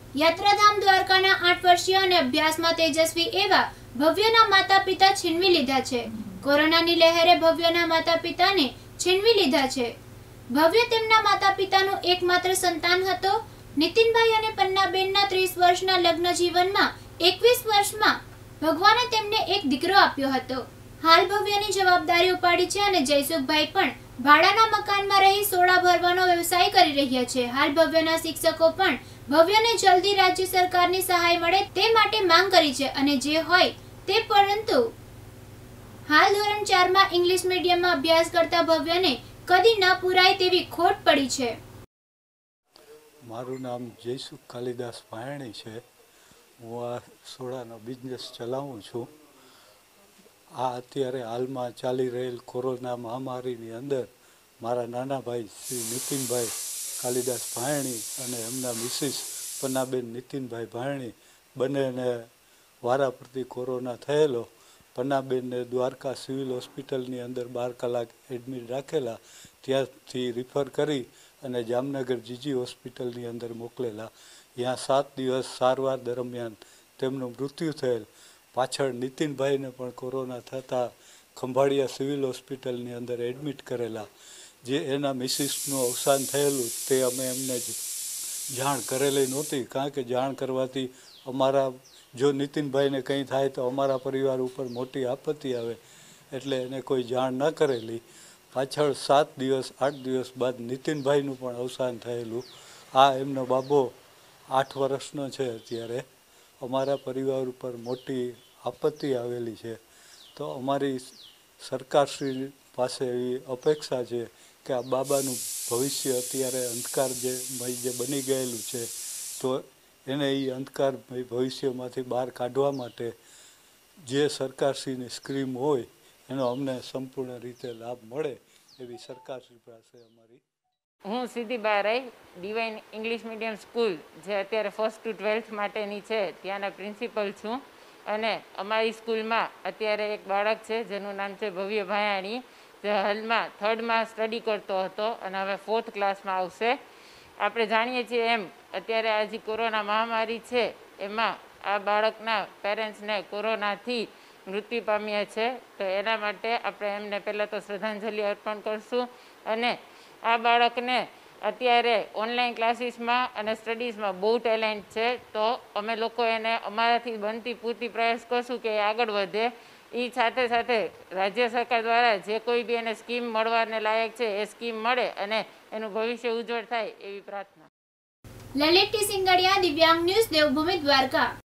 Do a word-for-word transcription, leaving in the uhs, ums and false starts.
યાત્રાધામ દ્વારકાના આઠ વર્ષીય અને અભ્યાસમાં તેજસ્વી એવા ભવ્યના માતા પિતા છીનવી લીધા છે। કોરોનાની લહેરે ભવ્યના માતા પિતાને છીનવી લીધા છે। ભવ્ય તેમના માતા પિતાનું એકમાત્ર સંતાન હતો। નીતિનભાઈ અને પન્નાબેનના ત્રીસ વર્ષના લગ્ન જીવનમાં એકવીસ વર્ષમાં ભગવાને તેમને એક દીકરો આપ્યો હતો। હાલ ભવ્યની જવાબદારી ઉપાડી છે અને જયસુખભાઈ પણ ભાડાના મકાનમાં રહી સોડા ભરવાનો વ્યવસાય કરી રહ્યા છે। હાલ ભવ્યના શિક્ષકો પણ ભવ્યને જલ્દી રાજ્ય સરકારની સહાય મળે તે માટે માંગ કરી છે અને જે હોય તે, પરંતુ હાલ ધોરણ ચાર માં ઇંગ્લિશ મીડિયમમાં અભ્યાસ કરતા ભવ્યને કદી ન પૂરાય તેવી ખોટ પડી છે। મારું નામ જયસુખ કાલિદાસ ભાયણી છે। હું આ સોડાનો બિઝનેસ ચલાવું છું। આ અત્યારે હાલમાં ચાલી રહેલ કોરોના મહામારીની અંદર મારા નાના ભાઈ શ્રી નીતિનભાઈ કાલિદાસ ભાયણી અને એમના મિસિસ પન્નાબેન નીતિનભાઈ ભાયણી બંનેને વારાફરતી કોરોના થયેલો। પન્નાબેનને દ્વારકા સિવિલ હોસ્પિટલની અંદર બાર કલાક એડમિટ રાખેલા, ત્યાંથી રિફર કરી અને જામનગર જીજી હોસ્પિટલની અંદર મોકલેલા। ત્યાં સાત દિવસ સારવાર દરમિયાન તેમનું મૃત્યુ થયેલ। પાછળ નીતિનભાઈને પણ કોરોના થતાં ખંભાળિયા સિવિલ હોસ્પિટલની અંદર એડમિટ કરેલા। જે એના મિસિસનું અવસાન થયેલું તે અમે એમને જ જાણ કરેલી નહોતી, કારણ કે જાણ કરવાથી અમારા જો નીતિનભાઈને કંઈ થાય તો અમારા પરિવાર ઉપર મોટી આપત્તિ આવે, એટલે એને કોઈ જાણ ન કરેલી। પાછળ સાત દિવસ આઠ દિવસ બાદ નીતિનભાઈનું પણ અવસાન થયેલું। આ એમનો બાબો આઠ વર્ષનો છે। અત્યારે અમારા પરિવાર ઉપર મોટી આપત્તિ આવેલી છે। તો અમારી સરકારશ્રી પાસે એવી અપેક્ષા છે કે આ બાબાનું ભવિષ્ય અત્યારે અંધકારમય જે બની ગયેલું છે, તો એને એ અંધકારમય ભવિષ્યમાંથી બહાર કાઢવા માટે જે સરકારશ્રીની સ્કીમ હોય એનો અમને સંપૂર્ણ રીતે લાભ મળે એવી સરકારશ્રી પાસે અમારી। હું Siddhi Barai divine English medium school જે અત્યારે ફર્સ્ટ ટુ ટ્વેલ્થ માટેની છે ત્યાંના પ્રિન્સિપલ છું। અને અમારી સ્કૂલમાં અત્યારે એક બાળક છે જેનું નામ છે ભવ્ય ભાયાણી, જે હાલમાં થર્ડમાં સ્ટડી કરતો હતો અને હવે ફોર્થ ક્લાસમાં આવશે। આપણે જાણીએ છીએ એમ અત્યારે આ જે કોરોના મહામારી છે એમાં આ બાળકના પેરેન્ટ્સને કોરોનાથી મૃત્યુ પામ્યા છે, તો એના માટે આપણે એમને પહેલાં તો શ્રદ્ધાંજલિ અર્પણ કરશું। અને આ બાળકને અત્યારે ઓનલાઈન ક્લાસીસમાં અને સ્ટડીઝમાં બહુ ટેલેન્ટ છે, તો અમે લોકો એને અમારાથી બનતી પૂરતી પ્રયાસ કરશું કે એ આગળ વધે। એ સાથે સાથે રાજ્ય સરકાર દ્વારા જે કોઈ બી એને સ્કીમ મળવાને લાયક છે એ સ્કીમ મળે અને એનું ભવિષ્ય ઉજ્જવળ થાય એવી પ્રાર્થના। લલિત ટી સિંગડિયા, દિવ્યાંગ ન્યૂઝ, દેવભૂમિ દ્વારકા।